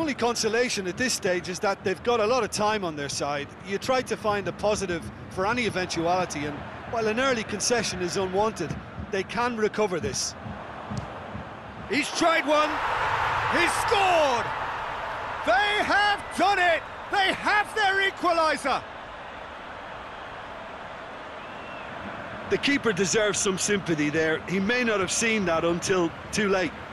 only consolation at this stage is that they've got a lot of time on their side. You try to find a positive for any eventuality, and while an early concession is unwanted, they can recover this. He's tried one. He's scored. They have done it. They have their equaliser. The keeper deserves some sympathy there. He may not have seen that until too late.